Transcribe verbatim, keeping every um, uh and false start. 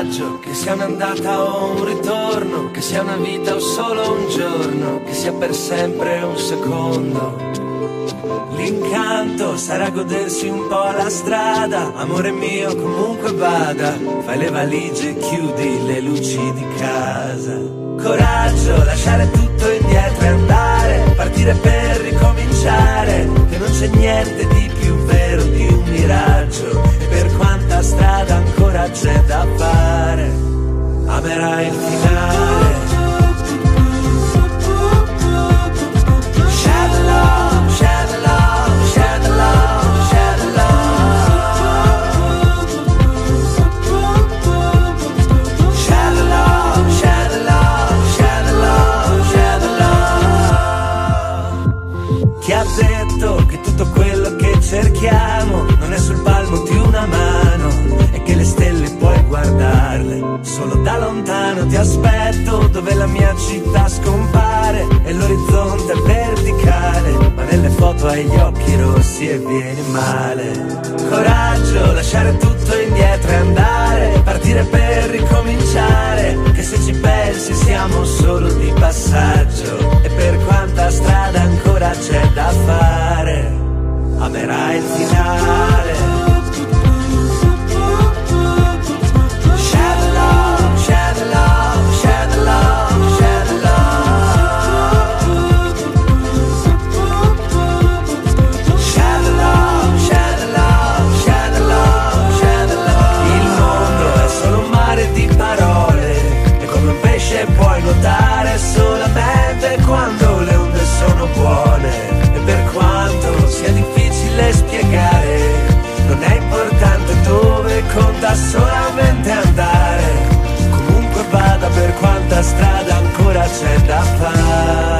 viaggio, che sia un'andata o un ritorno, che sia una vita o solo un giorno, che sia per sempre un secondo. L'incanto sarà godersi un po' la strada, amore mio comunque vada, fai le valigie e chiudi le luci di casa. Coraggio, lasciare tutto indietro e andare, partire per ricominciare, che non c'è niente di più vero di un miraggio, e per quanta strada ancora c'è da fare, amerai il finale. Share the love, share the love, share the love, share the love. Share the love, share the love, share the love, share the love. Chi ha detto che tutto quello che cerchiamo non è sul palmo di una mano e che le stelle puoi guardarle solo da lontano? Ti aspetto dove la mia città scompare e l'orizzonte è verticale, ma nelle foto hai gli occhi rossi e vieni male. Coraggio, lasciare tutto indietro e andare, partire per ricominciare, che se ci pensi siamo solo di passaggio, e per quanta strada ancora c'è da fare, amerai il finale. Share the love, share the love, share the love, share the love. Share the love, share the love, share the love, share the love. Il mondo è solo un mare di parole, e come un pesce puoi nuotare solamente quando le onde sono buone, e per quanto sia difficile spiegare, non è importante dove, conta solamente andare, comunque vada per quanta strada ancora c'è da fare.